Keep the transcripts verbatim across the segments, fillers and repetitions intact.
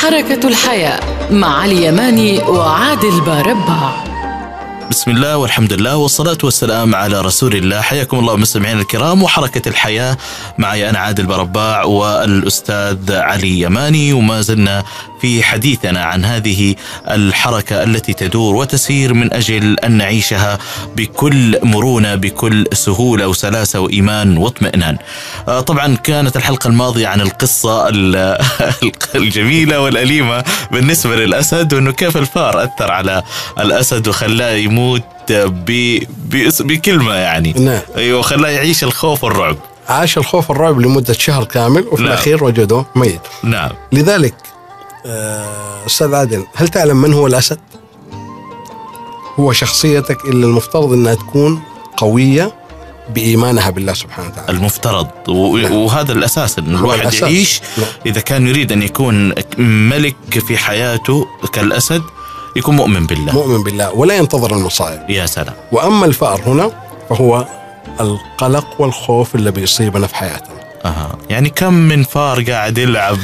حركة الحياة مع علي يماني وعادل باربع. بسم الله والحمد لله والصلاة والسلام على رسول الله. حياكم الله مستمعينا الكرام وحركة الحياة، معي أنا عادل باربع والأستاذ علي يماني، وما زلنا في حديثنا عن هذه الحركة التي تدور وتسير من أجل أن نعيشها بكل مرونة، بكل سهولة وسلاسة وإيمان واطمئنان. طبعا كانت الحلقة الماضية عن القصة الجميلة والأليمة بالنسبة للأسد، وأنه كيف الفار أثر على الأسد وخلاه يموت بكلمة يعني. نعم. أيوة، وخلاه يعيش الخوف والرعب. عاش الخوف والرعب لمدة شهر كامل، وفي نعم. الأخير وجدوه ميت. نعم. لذلك أستاذ عادل، هل تعلم من هو الأسد؟ هو شخصيتك اللي المفترض أنها تكون قوية بإيمانها بالله سبحانه وتعالى. المفترض و... نعم. وهذا الأساس أن الواحد الأساس. يعيش. نعم. إذا كان يريد أن يكون ملك في حياته كالأسد، يكون مؤمن بالله، مؤمن بالله ولا ينتظر المصائب. يا سلام. وأما الفأر هنا فهو القلق والخوف اللي بيصيبنا في حياتنا. أها. يعني كم من فار قاعد يلعب.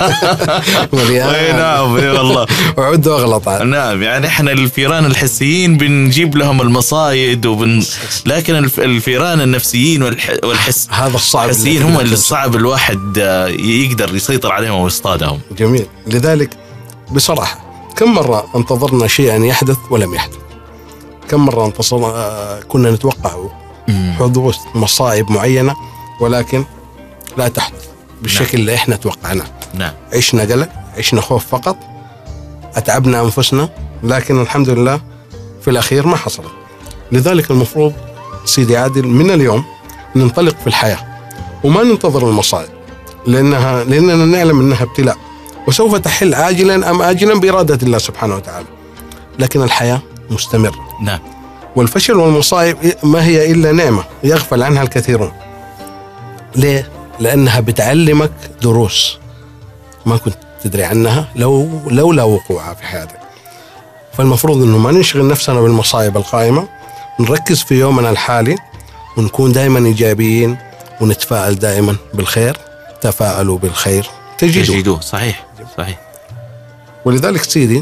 نعم والله. وعد واغلط. نعم، يعني احنا الفيران الحسيين بنجيب لهم المصايد وبن... لكن الفيران النفسيين والح... والحس هذا الصعب، الحسيين هم اللي الصعب الواحد يقدر يسيطر عليهم ويصطادهم. جميل. لذلك بصراحة كم مرة انتظرنا شيئا يحدث ولم يحدث؟ كم مرة انتصر... كنا نتوقع حدوث مصائب معينة ولكن لا تحدث بالشكل نعم. اللي احنا توقعناه. نعم. عشنا قلق، عشنا خوف فقط، اتعبنا انفسنا، لكن الحمد لله في الاخير ما حصلت. لذلك المفروض سيدي عادل من اليوم ننطلق في الحياة وما ننتظر المصائب، لانها لاننا نعلم انها ابتلاء وسوف تحل عاجلا ام آجلا بإرادة الله سبحانه وتعالى، لكن الحياة مستمرة. نعم. والفشل والمصائب ما هي إلا نعمة يغفل عنها الكثيرون. ليه؟ لأنها بتعلمك دروس ما كنت تدري عنها لو لولا وقوعها في حياتك. فالمفروض إنه ما نشغل نفسنا بالمصائب القائمة، نركز في يومنا الحالي ونكون دائما إيجابيين ونتفائل دائما بالخير. تفاءلوا بالخير تجدوه. تجدوه. صحيح صحيح. ولذلك سيدي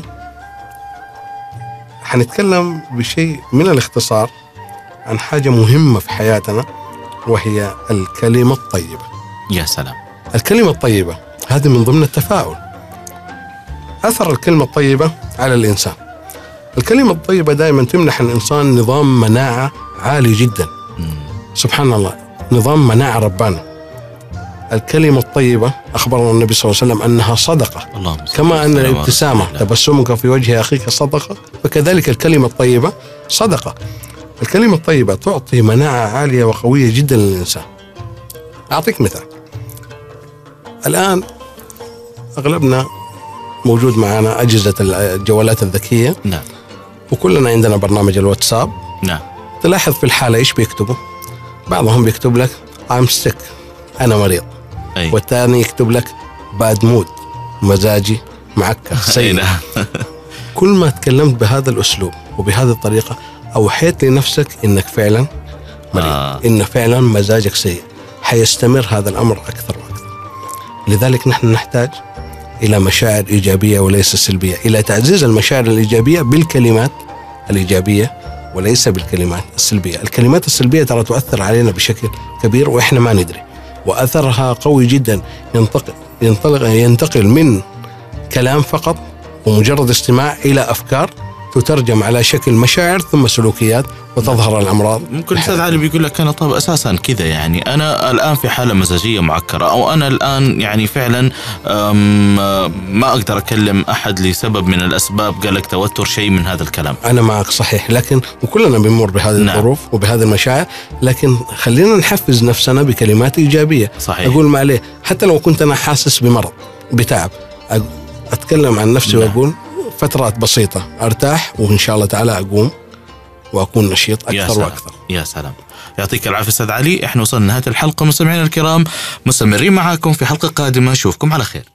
حنتكلم بشيء من الاختصار عن حاجة مهمة في حياتنا، وهي الكلمة الطيبة. يا سلام. الكلمة الطيبة هذه من ضمن التفاؤل. أثر الكلمة الطيبة على الإنسان، الكلمة الطيبة دائما تمنح الإنسان نظام مناعة عالي جدا. مم. سبحان الله، نظام مناعة رباني. الكلمة الطيبة أخبرنا النبي صلى الله عليه وسلم أنها صدقة، كما أن الابتسامة تبسمك في وجه أخيك صدقة، فكذلك الكلمة الطيبة صدقة. الكلمة الطيبة تعطي مناعة عالية وقوية جدا للإنسان. أعطيك مثال. الآن أغلبنا موجود معنا أجهزة الجوالات الذكية. نعم. وكلنا عندنا برنامج الواتساب. نعم. تلاحظ في الحالة إيش بيكتبوا؟ بعضهم بيكتب لك I'm sick، أنا مريض. أي. والثاني يكتب لك bad mood، مزاجي معكر سيء. كل ما تكلمت بهذا الأسلوب وبهذه الطريقة أوحيت لنفسك إنك فعلا مريض. آه. إن فعلا مزاجك سيء. حيستمر هذا الأمر أكثر وأكثر. لذلك نحن نحتاج إلى مشاعر إيجابية وليس سلبية، إلى تعزيز المشاعر الإيجابية بالكلمات الإيجابية وليس بالكلمات السلبية. الكلمات السلبية ترى تؤثر علينا بشكل كبير وإحنا ما ندري، وأثرها قوي جدا. ينتقل ينطلق ينتقل من كلام فقط ومجرد استماع إلى أفكار تترجم على شكل مشاعر ثم سلوكيات وتظهر الأمراض. ممكن أستاذ علي بيقول لك أنا طب أساسا كذا، يعني أنا الآن في حالة مزاجية معكرة، أو أنا الآن يعني فعلا ما أقدر أكلم أحد لسبب من الأسباب، قالك توتر، شيء من هذا الكلام. أنا معك صحيح، لكن وكلنا بنمر بهذه نعم. الظروف وبهذه المشاعر، لكن خلينا نحفز نفسنا بكلمات إيجابية. صحيح. أقول ما عليه، حتى لو كنت أنا حاسس بمرض بتعب، أتكلم عن نفسي نعم. وأقول فترات بسيطة أرتاح، وإن شاء الله تعالى أقوم وأكون نشيط أكثر يا وأكثر. يا سلام. يعطيك العافية أستاذ علي. إحنا وصلنا نهاية الحلقة. مستمعينا الكرام مستمرين معاكم في حلقة قادمة. أشوفكم على خير.